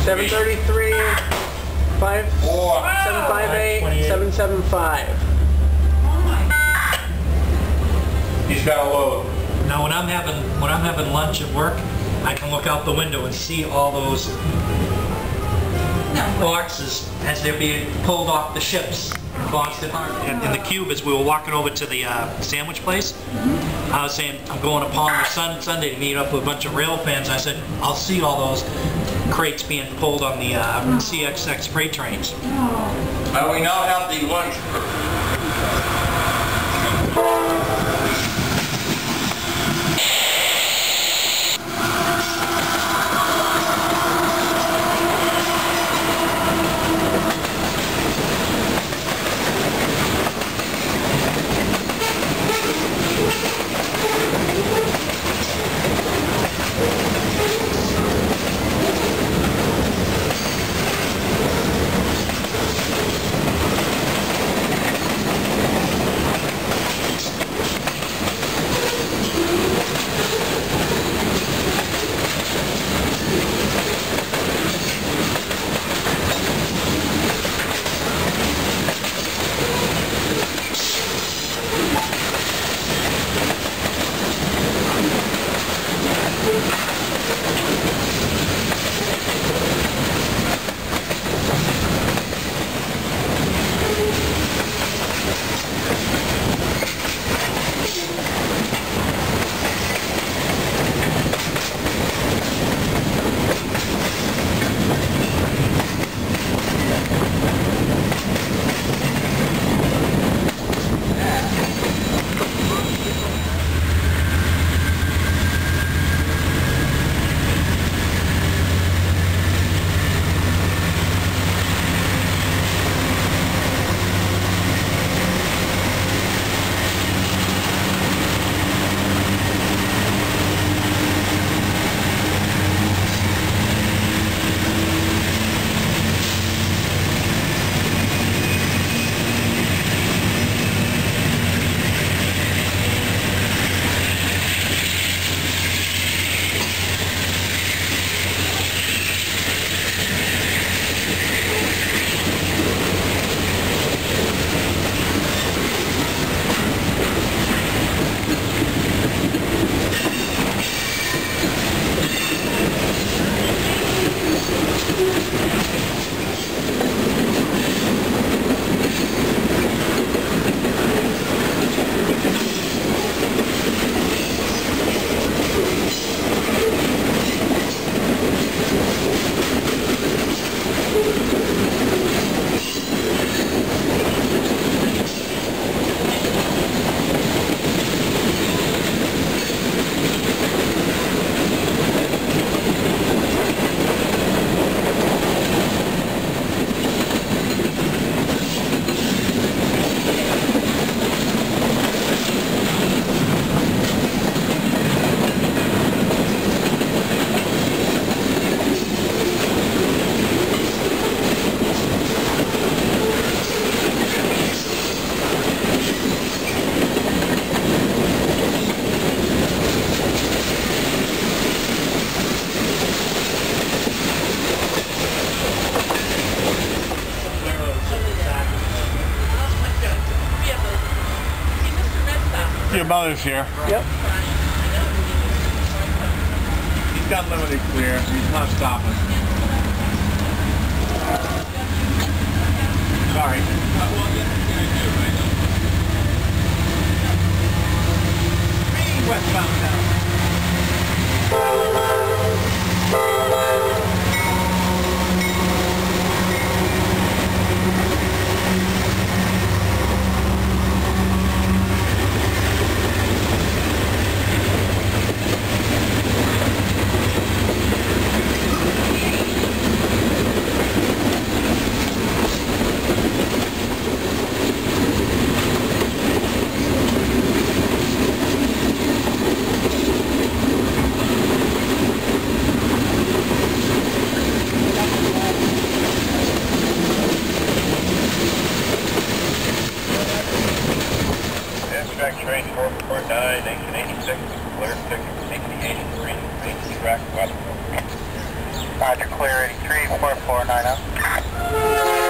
733, 758, 775. He's got a load. Now when I'm having lunch at work, I can look out the window and see all those boxes as they're being pulled off the ships in Boston Harbor. In the cube, as we were walking over to the sandwich place, I was saying I'm going upon the Sunday to meet up with a bunch of rail fans. I said I'll see all those crates being pulled on the CSX freight trains. Now we now have the lunch. Your mother's here. Yep. He's got limited clear. He's not stopping. Sorry. Westbound now. Air 83, 4490.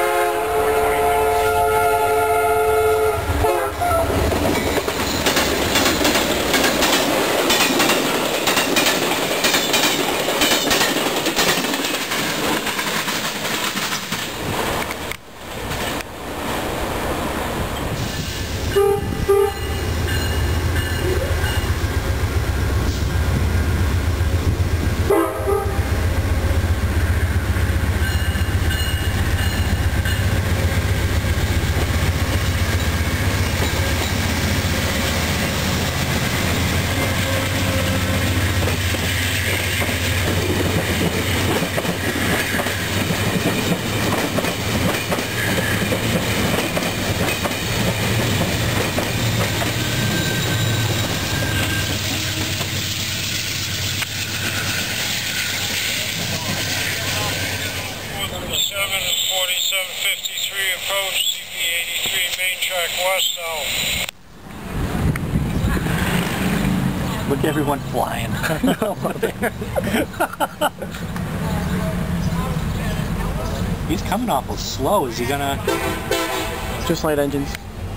Approach CP83 main track westbound. Look at everyone flying. He's coming awful slow. Is he gonna... Just light engines.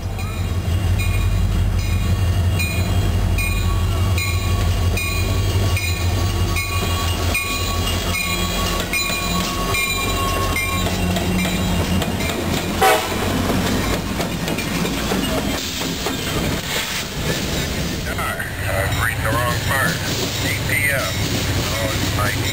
I've read the wrong part. DPM. Oh, it's Mikey.